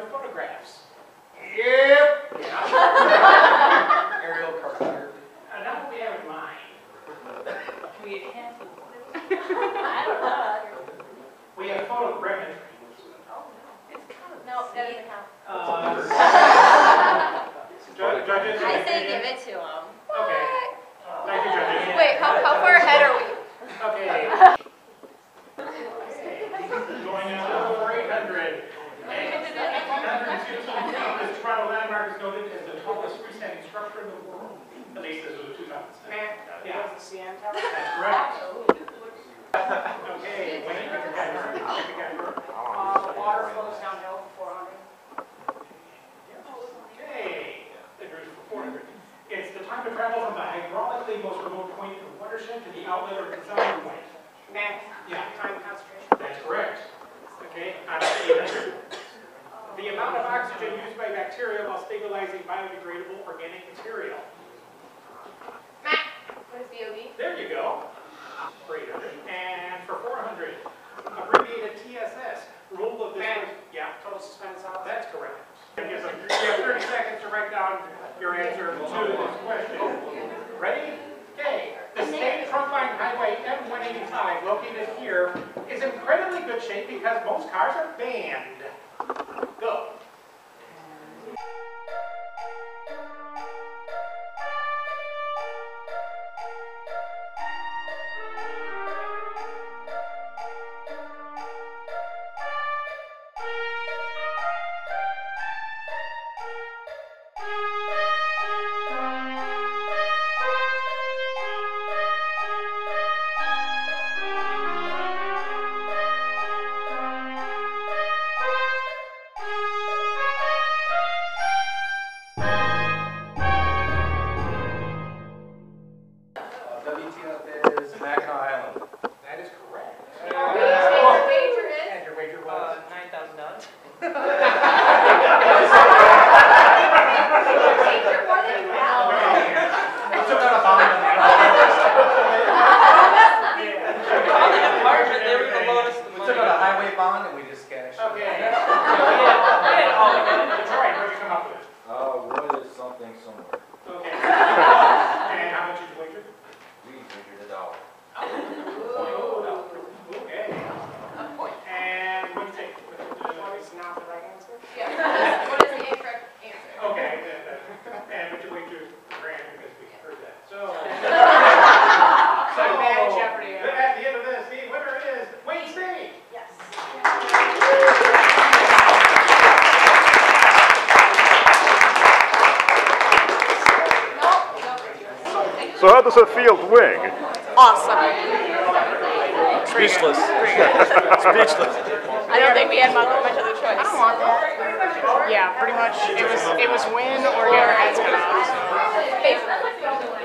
their photographs? Yep. Yeah. Aerial cartography. Not what we have in mind. Can we get hands with I don't know. We have photogrammetry. It's kind of No, that doesn't count. Judges? I say give it to him. Okay. Thank you, judges. Wait, how far ahead are we? Okay. Going on to 800. And 115 feet, this Toronto landmark is noted as the tallest freestanding structure in the world. At least as of the 2000s. Yeah. the CN tower. That's correct. Okay, Wayne, pick your category. Pick your category. Water flows downhill for 400. Okay, that goes for 400. It's the time to travel from the hydraulically most remote point in the watershed to the outlet or design point. Yeah. Time concentration. That's correct. Okay, on to 800. The amount of oxygen used by bacteria while stabilizing biodegradable organic material. What is VOD? There you go. For 800. And for 400, abbreviated TSS. Rule of this. Yeah. Total suspended solids. That's correct. You have 30 seconds to write down your answer to this question. Ready? Okay. The state trunkline highway M185 located here is in incredibly good shape because most cars are banned. Go. WTF is Mackinac Island. That is correct. Your wager is? And your wager was? $9,000. Wager more than you have. We took out a bond on the Apartment, they were the lowest. We took out a highway bond and we just cashed. Okay. Yeah. Detroit, what'd you come up with? What is something somewhere? Okay. And how much did you wager? We figured it out. Okay. A point. And what do you think? What is not the right answer? Yeah. What is the incorrect answer? Okay. And what you wager grand because we heard that. So Bad Jeopardy. at the end of this, the winner is Wayne State. Yes. So how does a field wing? Awesome. Speechless. Speechless. I don't think we had much other choice. I don't want that. Yeah, pretty much. It was win or get our heads cut off. Basically.